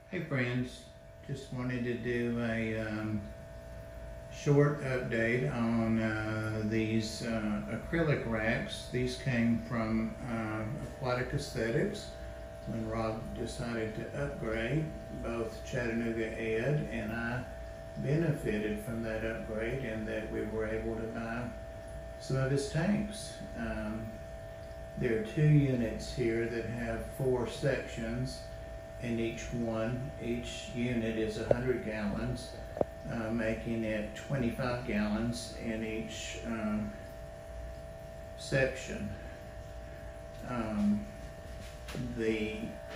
Hey friends, just wanted to do a short update on these acrylic racks. These came from Aquatic Aesthetics when Rob decided to upgrade. Both Chattanooga Ed and I benefited from that upgrade in that we were able to buy some of his tanks. There are 2 units here that have 4 sections in each unit is 100 gallons, making it 25 gallons in each section. The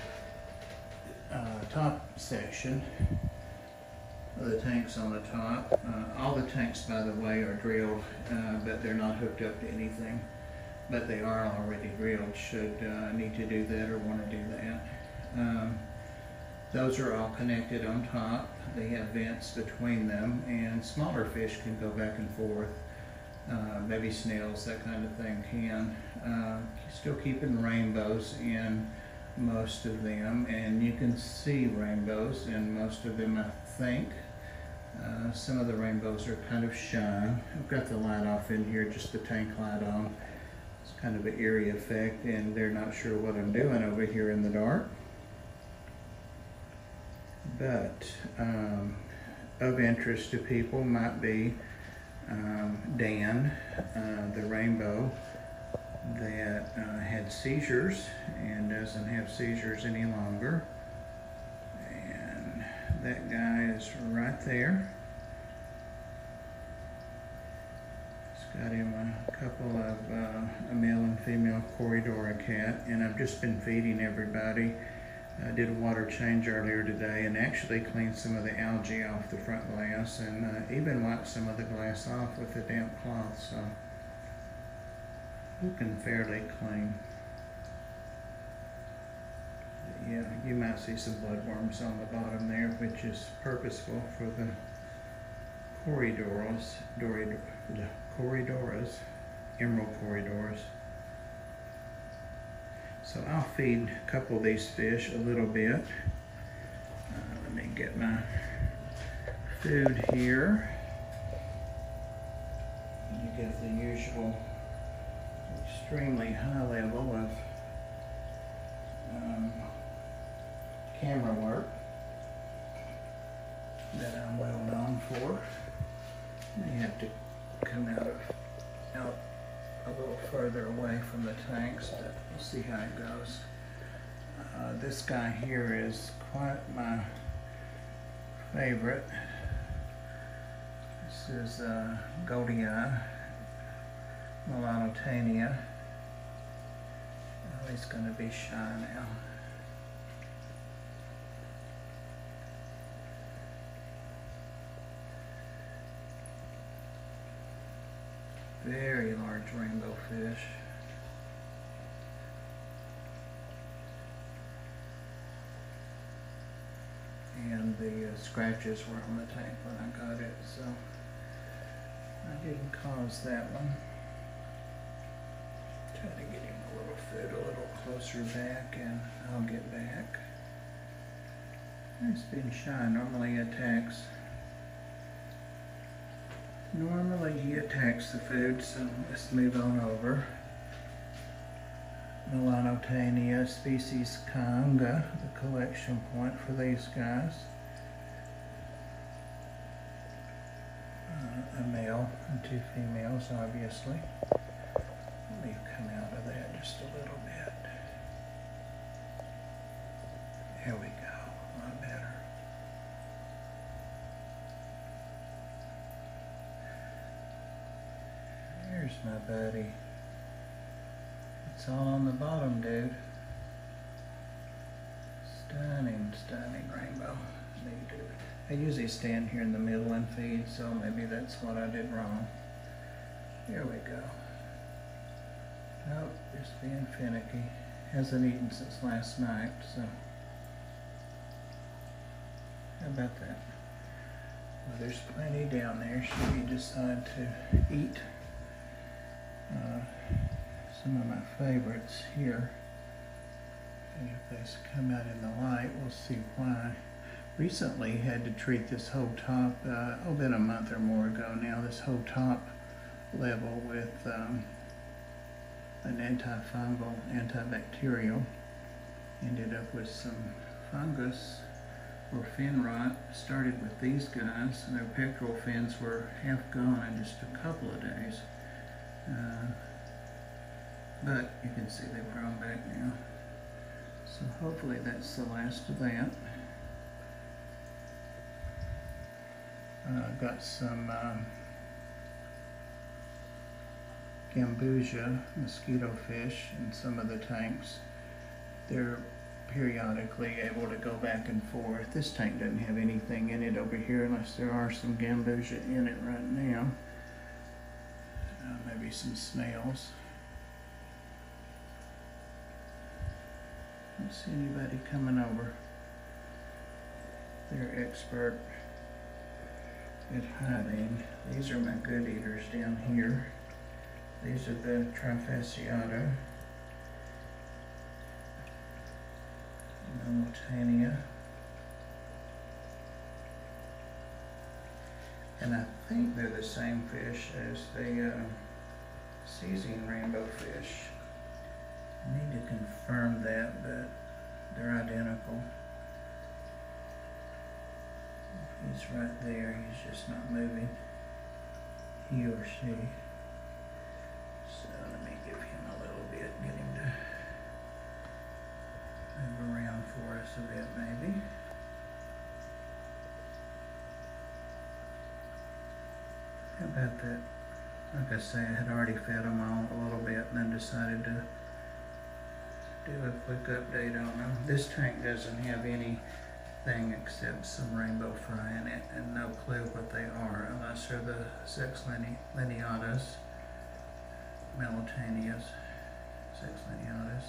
top section, the tanks on the top, all the tanks by the way are drilled, but they're not hooked up to anything, but they are already drilled should need to do that or want to do that. Those are all connected on top. They have vents between them, and smaller fish can go back and forth. Maybe snails, that kind of thing can. Still keeping rainbows in most of them, and you can see rainbows in most of them, I think. Some of the rainbows are kind of shine. I've got the light off in here, just the tank light on. It's kind of an eerie effect, and they're not sure what I'm doing over here in the dark. But of interest to people might be Dan, the rainbow that had seizures and doesn't have seizures any longer. And that guy is right there. He's got him a couple of a male and female Corridora cat, and I've just been feeding everybody. I did a water change earlier today and actually cleaned some of the algae off the front glass, and even wiped some of the glass off with a damp cloth, so looking fairly clean. But yeah, you might see some bloodworms on the bottom there, which is purposeful for the Corridoras, emerald Corridoras. So I'll feed a couple of these fish a little bit. Let me get my food here. You get the usual extremely high level of camera work that I'm well known for. May have to come out a little further away from the tanks, but we'll see how it goes. This guy here is quite my favorite. This is Goldie Eye, Melanotania. Oh, he's going to be shy now. Very large rainbow fish. And the scratches were on the tank when I got it, so I didn't cause that one. Try to get him a little food a little closer back, and I'll get back. He's been shy. Normally he attacks the food, so let's move on over. Melanotania species Conga, the collection point for these guys. A male and 2 females, obviously. Let me come out of that just a little bit. There we go, a lot better. There's my buddy. It's all on the bottom, dude. Stunning, stunning rainbow. I usually stand here in the middle and feed, so maybe that's what I did wrong. Here we go. Oh, just being finicky. Hasn't eaten since last night, so. How about that? Well, there's plenty down there should you decide to eat. Some of my favorites here. And if they come out in the light, we'll see why. recently had to treat this whole top, been a month or more ago now, this whole top level with an antifungal, antibacterial. Ended up with some fungus or fin rot. Started with these guys, and their pectoral fins were half gone in just a couple of days. But you can see they've grown back now. So hopefully that's the last of that. Got some gambusia mosquito fish in some of the tanks. They're periodically able to go back and forth. This tank doesn't have anything in it over here unless there are some gambusia in it right now. Maybe some snails. Don't see anybody coming over. They're expert at hiding. These are my good eaters down here. These are the Trifasciata, Meltania, and I think they're the same fish as the Caesian rainbow fish. I need to confirm that, but they're identical. He's right there, he's just not moving, he or she. So let me give him a little bit, get him to move around for us a bit maybe. How about that? Like I say, I had already fed them all a little bit and then decided to do a quick update on them. This tank doesn't have anything except some rainbow fry in it and no clue what they are unless they're the Sex lineatus, Meltanias, Sex lineatus.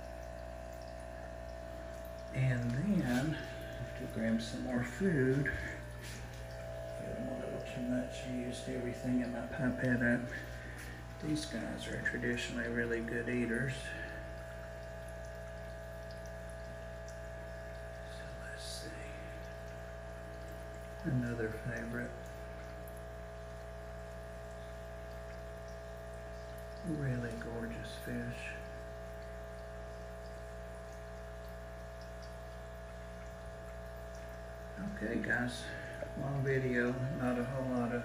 And then I have to grab some more food. Fed them a little too much. I used everything in my pipette up. These guys are traditionally really good eaters. So let's see. Another favorite. Really gorgeous fish. Okay guys, long video, not a whole lot of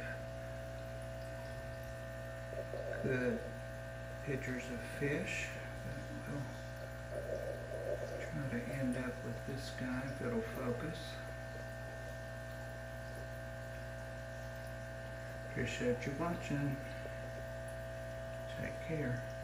good pictures of fish, but we'll try to end up with this guy if it'll focus. Appreciate you watching. Take care.